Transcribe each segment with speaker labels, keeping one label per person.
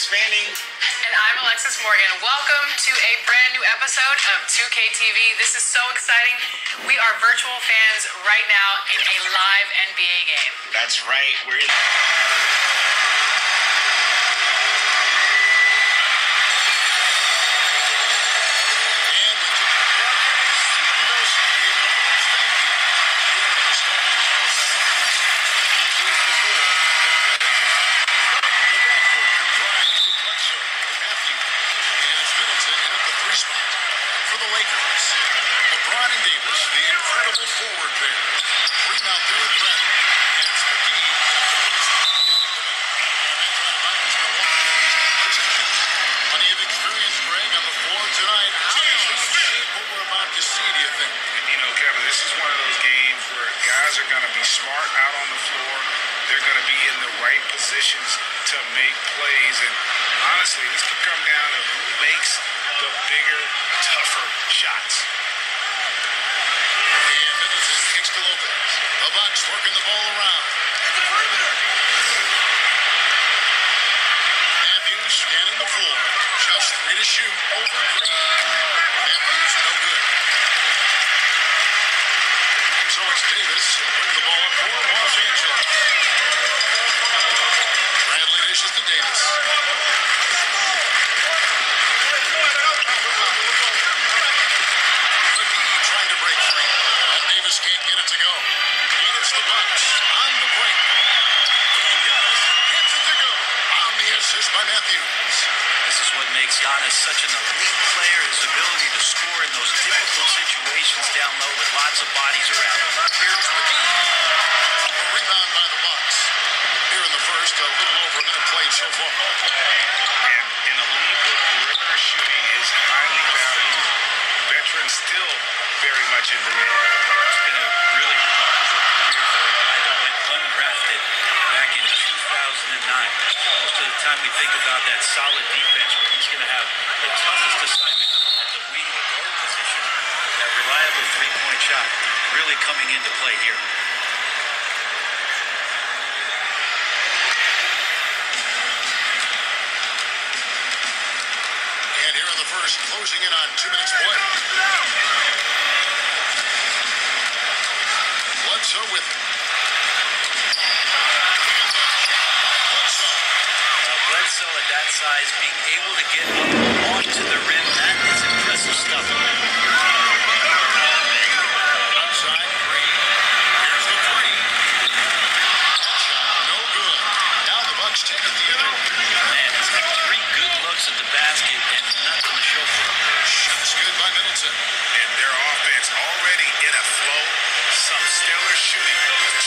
Speaker 1: Fanning.
Speaker 2: And I'm Alexis Morgan. Welcome to a brand new episode of 2K TV. This is so exciting. We are virtual fans right now in a live NBA game.
Speaker 1: That's right. We're in.
Speaker 3: For the Lakers, LeBron and Davis, the incredible forward pair. Green out there with Bradley. And it's McGee plenty of experience, Greg, on the floor tonight. How does this shape what we're about to see, do you think?
Speaker 4: You know, Kevin, this is one of those games where guys are going to be smart out on the floor. They're going to be in the right positions to make plays. And honestly, this could come down to who makes the bigger, tougher shots.
Speaker 3: And Middleton kicks to Lopez. The Bucks working the ball around. At the perimeter. Matthews scanning the floor. Just 3 to shoot over Green. Matthews no good. And so it's Davis bring the ball up for Los Angeles. Bradley dishes to Davis. Can't get it to go. And it's the Bucks on the break. And Giannis gets it to go on the assist by Matthews.
Speaker 5: This is what makes Giannis such an elite player, his ability to score in those difficult situations down low with lots of bodies around him.
Speaker 3: Here's McGee. A rebound by the Bucks. Here in the first, a little over a minute played so far.
Speaker 4: And in a league where perimeter shooting is highly valued, veterans still very much in demand.
Speaker 5: It's been a really remarkable career for a guy that went undrafted back in 2009. Most of the time we think about that solid defense, but he's going to have the toughest assignment at the wing or guard position. That reliable three-point shot really coming into play here.
Speaker 3: And here in the first, closing in on 2 minutes play. Bledsoe with it.
Speaker 5: Bledsoe at that size being able to get up onto the rim, that is impressive stuff.
Speaker 3: Outside Green. Here's the three. No good. Now the Bucks take it the other way.
Speaker 5: Man, he's got 3 good looks at the basket and nothing to show for it.
Speaker 3: Shot's good by Middleton.
Speaker 4: And their offense already in a flow. Some stellar shooting.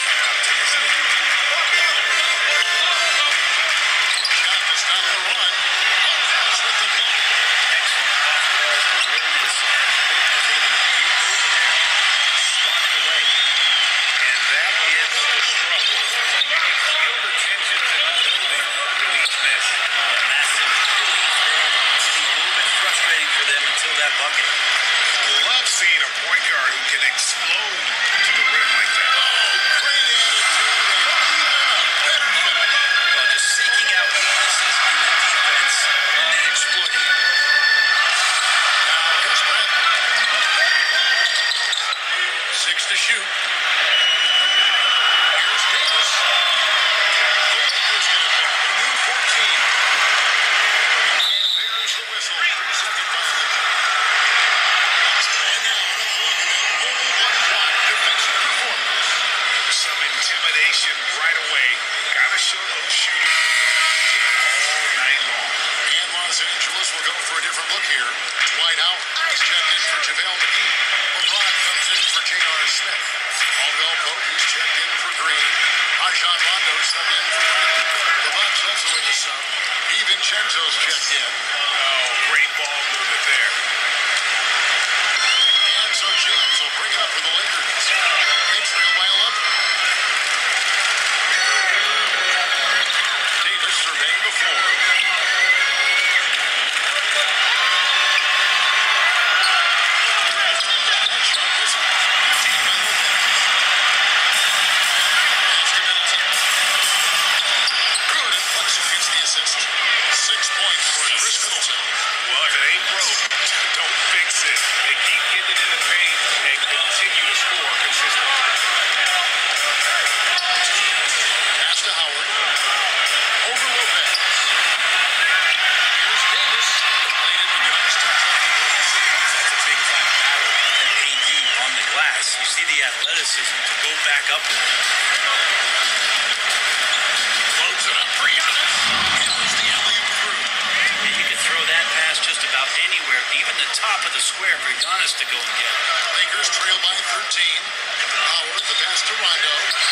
Speaker 3: Shot to stop the run. Lopez with the block.
Speaker 5: Excellent off ball for Williams as Brook was able to get over there and swat it away.
Speaker 4: And that is the struggle. You can feel the tensions in the building with each miss.
Speaker 5: A massive release there, getting a little bit frustrating for them until that bucket.
Speaker 4: Love seeing a point guard who can explode to the rim like that.
Speaker 3: Great attitude and even a better finish.
Speaker 5: Well, just seeking out weaknesses in the defense and then exploiting it.
Speaker 3: Now here's Bradley. 6 to shoot. Here's Davis. The Lakers get it back. A new 14. And there's the whistle. 3-second violation. And now another look at that mobile one-block defensive performance.
Speaker 4: Some intimidation right away. Gotta show those shooters all night long.
Speaker 3: And Los Angeles will go for a different look here. Dwight Howard is checked in for JaVale McGee. LeBron comes in for J.R. Smith. Caldwell Pope is checked in for Green. Rajon Rondo subbed in for Bradley. The Bucks also with the sub. DiVincenzo's checked in.
Speaker 4: Oh, great ball movement there.
Speaker 3: And so James will bring it up for the Lakers. They trail by 11. Davis surveying the floor. That shot missing. Received by Lopez. Pass to Middleton. Good, and Bledsoe gets the assist. 6
Speaker 5: athleticism to go back up with it.
Speaker 3: Loads it up for Giannis. Hammers the alley-oop through.
Speaker 5: And you can throw that pass just about anywhere, even the top of the square for Giannis to go and get.
Speaker 3: Lakers trail by 13. Howard, the pass to Rondo.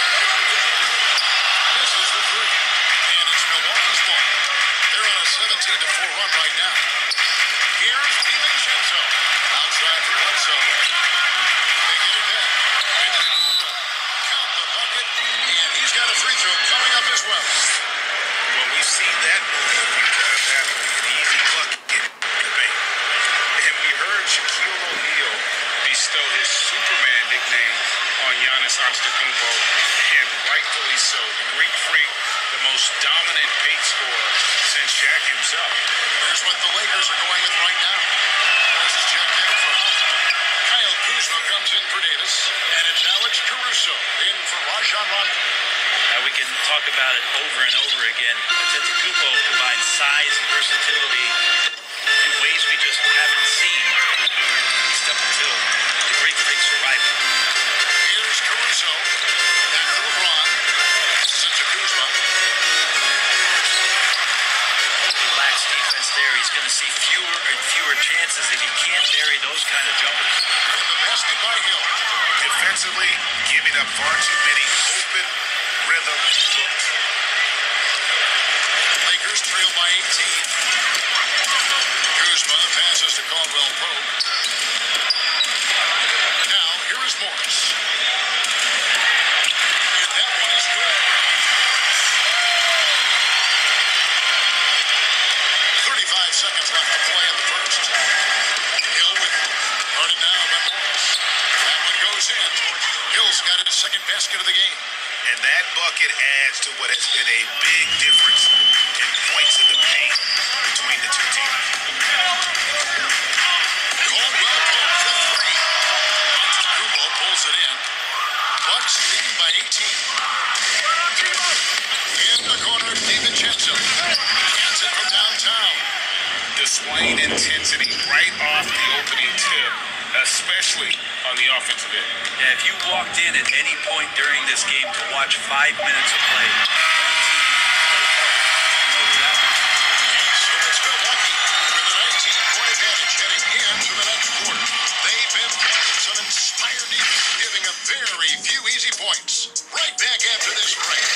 Speaker 3: Misses the three. And it's Milwaukee's ball. They're on a 17-4 run right now. Here's DiVincenzo. Outside for Bledsoe. They get it back. Count the bucket. And he's got a free throw coming up as well.
Speaker 4: Well, we've seen that because that an easy bucket debate. And we heard Shaquille O'Neal bestow his Superman nickname on Giannis Antetokounmpo, and rightfully so. The Greek Freak, the most dominant paint scorer since Shaq himself.
Speaker 3: Here's what the Lakers are going with right now. This is checked in for Howard. Kyle Kuzma comes in for Davis, and it's Alex Caruso in for Rajon Rondo.
Speaker 5: We can talk about it over and over again. Antetokounmpo combines size and versatility in ways we just haven't seen, except until the Greek Freaks arrive.
Speaker 3: Here's Caruso. Back to LeBron. This is to Kuzma.
Speaker 5: He lacks defense there. He's going to see fewer and fewer chances if he can't bury those kind of jumpers.
Speaker 3: And the basket by Hill.
Speaker 4: Defensively, giving up far too many open rhythm looks.
Speaker 3: Lakers trail by 18. Kuzma passes to Caldwell Pope. Now, here is Morris. And that one is good. 35 seconds left to play in the first. Hill with it. Guarded now by Morris. That one goes in. Hill's got his second basket of the game.
Speaker 4: And that bucket adds to what has been a big difference in points in the paint between the two teams.
Speaker 3: Caldwell Pope for three. Antetokounmpo pulls it in. Bucks leading by 18. In the corner, DiVincenzo. Cans it from downtown.
Speaker 4: Displaying intensity right off the opening tip, especially on the offensive end.
Speaker 5: Yeah, if you walked in at any point during this game to watch 5 minutes of play,
Speaker 3: So it's Milwaukee with a 19-point advantage heading into the next quarter. They've been playing some inspired defense, giving up very few easy points. Right back after this break.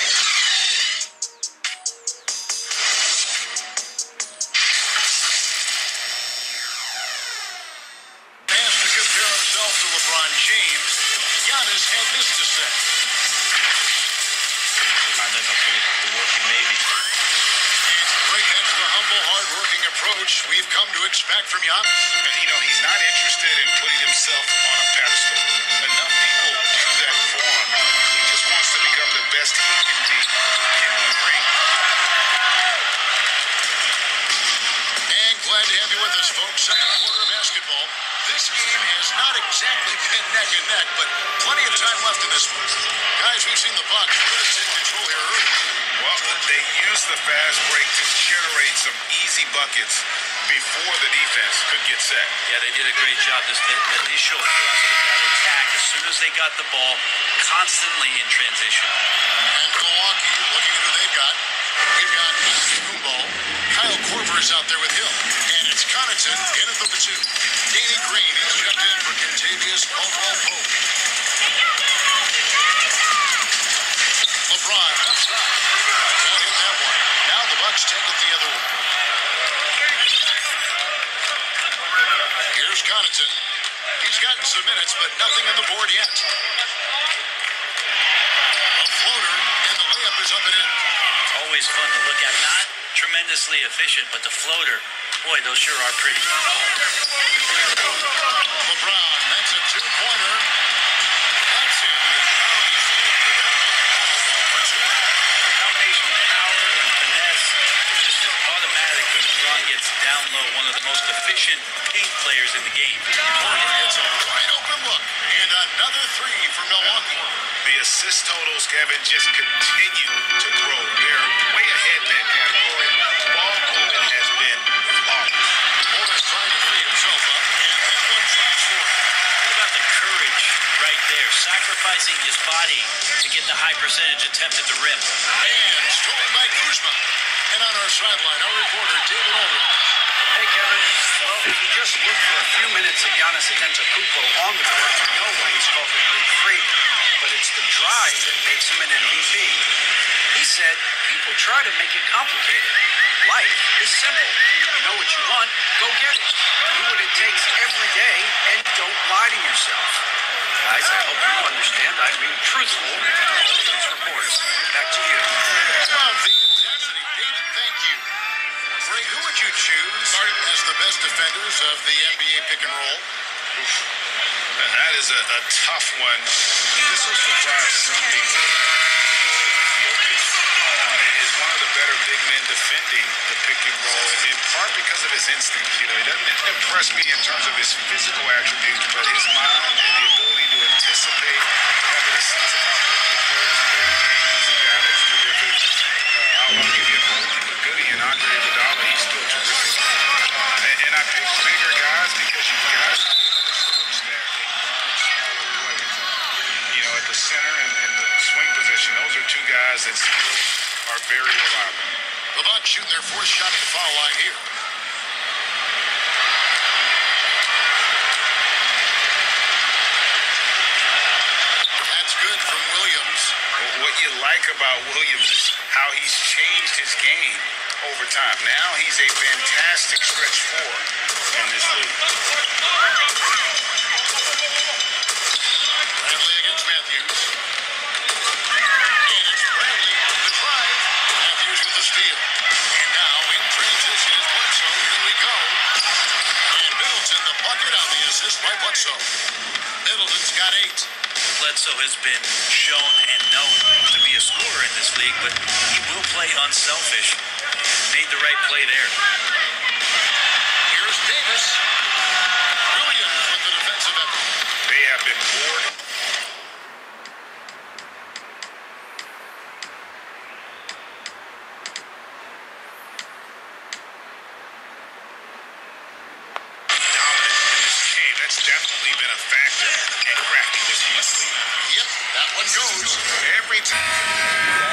Speaker 3: Asked to compare himself to LeBron James, Giannis had this to say.
Speaker 5: maybe.
Speaker 3: Great, that's the humble, hard-working approach we've come to expect from Giannis.
Speaker 4: And, he's not interested in putting himself on a pedestal. Enough people do that for him. He just wants to become the best he can be in one ring.
Speaker 3: And glad to have you with us, folks. Second quarter of basketball. This game has not exactly been neck and neck, but plenty of time left in this one. Guys, we've seen the Bucks really take control here early.
Speaker 4: Well, they used the fast break to generate some easy buckets before the defense could get set.
Speaker 5: Yeah, they did a great job. This the initial thrust of that attack, as soon as they got the ball, constantly in transition.
Speaker 3: And Milwaukee, looking at who they've got. We've got Kumbo. Kyle Korver is out there with Hill. And it's Connaughton in at number 2. Danny Green is checked in for Kentavious Caldwell-Pope. LeBron left side. Can't hit that one. Now the Bucks take it the other way. Here's Connaughton. He's gotten some minutes, but nothing on the board yet. A floater, and the layup is up and in.
Speaker 5: Always fun to look at. Not tremendously efficient, but the floater, boy, those sure are pretty.
Speaker 3: LeBron, that's a two-pointer. That's in.
Speaker 5: The combination of power and finesse is just as automatic when LeBron gets down low. One of the most efficient paint players in the game.
Speaker 3: Korver gets a wide-open look. And another three for Milwaukee.
Speaker 4: The assist totals, Kevin, just continue to grow. They're way ahead in that category. Ball movement has been flawless.
Speaker 3: Morris trying to free himself up, and that one drops for him.
Speaker 5: What about the courage right there? sacrificing his body to get the high percentage attempt at the rim.
Speaker 3: And stolen by Kuzma. And on our sideline, our reporter, David Aldridge.
Speaker 1: Hey, Kevin. Well, if you just look for a few minutes at Giannis Antetokounmpo on the court, you know why he's called the Greek Freak. But it's the drive that makes him an MVP. He said, people try to make it complicated. Life is simple. You know what you want, go get it. Do what it takes every day, and don't lie to yourself. Guys, I hope you understand I'm being truthful in all of these reports. Back to you.
Speaker 3: Love the intensity. David, thank you. Ray, who would you choose as the best defenders of the NBA pick and roll?
Speaker 4: That is a tough one. This will surprise some people. Jokic is one of the better big men defending the pick and roll, in part because of his instinct. You know, he doesn't impress me in terms of his physical attributes, but his mind and the ability to anticipate, having a sense of how players play the game. He's a guy that's terrific. I'll give you a Oldie McGoody and Andre Iguodala. He's still terrific. And I pick bigger guys because you've got switch that can guard smaller players. You know, at the center and the swing position, those are two guys that still are very reliable.
Speaker 3: The Bucks shooting their fourth shot at the foul line here. That's good from Williams.
Speaker 4: What you like about Williams is how he's changed his game over time. Now he's a fantastic stretch four in this league.
Speaker 3: Bradley against Matthews. And it's Bradley on the drive. Matthews with the steal. And now in transition is Bledsoe. Here we go. And Middleton the bucket on the assist by Bledsoe. Middleton's got 8.
Speaker 5: Bledsoe has been shown and known to be a scorer in this league, but he will play unselfish. Made the right play there.
Speaker 3: Here's Davis. Williams with the defensive effort.
Speaker 4: They have been bored. Dominant in this game. That's definitely been a factor in crafting this league.
Speaker 3: Yep, that one goes.
Speaker 4: Every time.